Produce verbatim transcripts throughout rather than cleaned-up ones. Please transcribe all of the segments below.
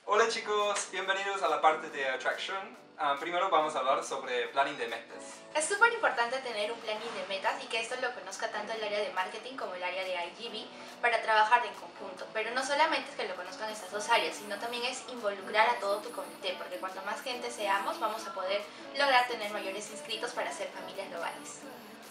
Hola chicos, bienvenidos a la parte de Attraction. Uh, primero vamos a hablar sobre planning de metas. Es súper importante tener un planning de metas y que esto lo conozca tanto el área de marketing como el área de I G B para trabajar en conjunto. Pero no solamente es que lo conozcan estas dos áreas, sino también es involucrar a todo tu comité, porque cuanto más gente seamos, vamos a poder lograr tener mayores inscritos para hacer familias globales.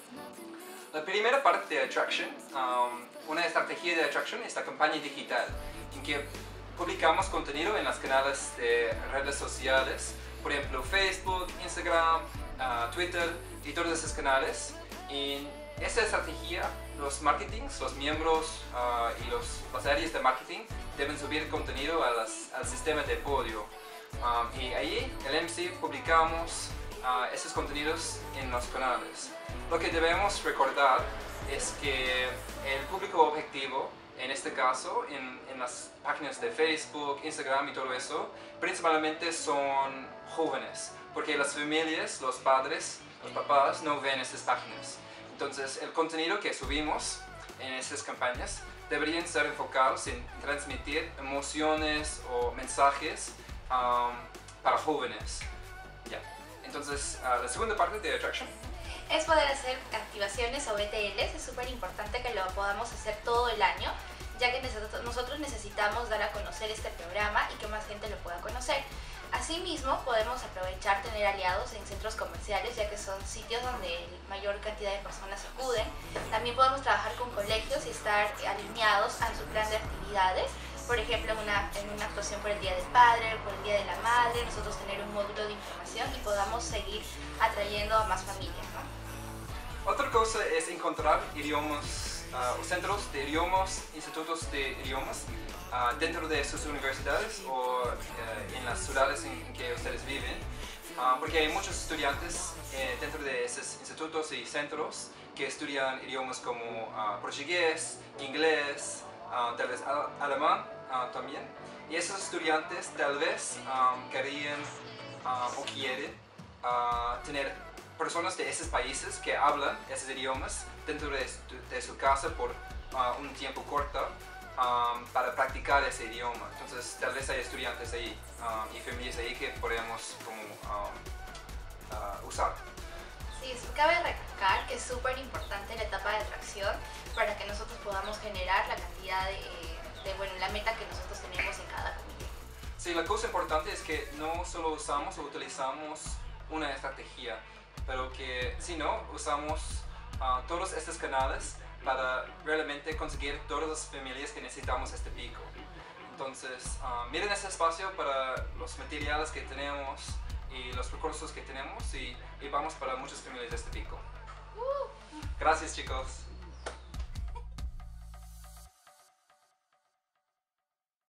La primera parte de Attraction, um, una estrategia de Attraction es la campaña digital, en que publicamos contenido en los canales de redes sociales, por ejemplo Facebook, Instagram, uh, Twitter y todos esos canales. En esta estrategia, los marketings, los miembros uh, y los, las áreas de marketing deben subir contenido a las, al sistema de podio. Um, y ahí, el M C, publicamos uh, esos contenidos en los canales. Lo que debemos recordar es que el público objetivo, en este caso, en, en las páginas de Facebook, Instagram y todo eso, principalmente son jóvenes, porque las familias, los padres, los papás no ven estas páginas. Entonces, el contenido que subimos en estas campañas deberían estar enfocados en transmitir emociones o mensajes um, para jóvenes. Yeah. Entonces, uh, la segunda parte de Attraction es poder hacer activaciones o B T Ls. Es súper importante que lo podamos hacer todo el año, ya que nosotros necesitamos dar a conocer este programa y que más gente lo pueda conocer. Asimismo, podemos aprovechar tener aliados en centros comerciales, ya que son sitios donde mayor cantidad de personas acuden. También podemos trabajar con colegios y estar alineados a su plan de actividades. Por ejemplo, en una, en una actuación por el Día del Padre, por el Día de la Madre, nosotros tener un módulo de información y podamos seguir atrayendo a más familias, ¿no? Otra cosa es encontrar idiomas, uh, centros de idiomas, institutos de idiomas uh, dentro de sus universidades o uh, en las ciudades en, en que ustedes viven, uh, porque hay muchos estudiantes eh, dentro de esos institutos y centros que estudian idiomas como uh, portugués, inglés, uh, tal vez al alemán uh, también, y esos estudiantes tal vez um, querían uh, o quieren uh, tener personas de esos países que hablan esos idiomas dentro de, de su casa por uh, un tiempo corto um, para practicar ese idioma. Entonces tal vez hay estudiantes ahí um, y familias ahí que podemos como, um, uh, usar. Sí, cabe recalcar que es súper importante la etapa de atracción para que nosotros podamos generar la cantidad de, de bueno, la meta que nosotros tenemos en cada comité. Sí, la cosa importante es que no solo usamos o utilizamos una estrategia, pero que si no, usamos uh, todos estos canales para realmente conseguir todas las familias que necesitamos este pico. Entonces, uh, miren este espacio para los materiales que tenemos y los recursos que tenemos y, y vamos para muchas familias de este pico. Gracias chicos.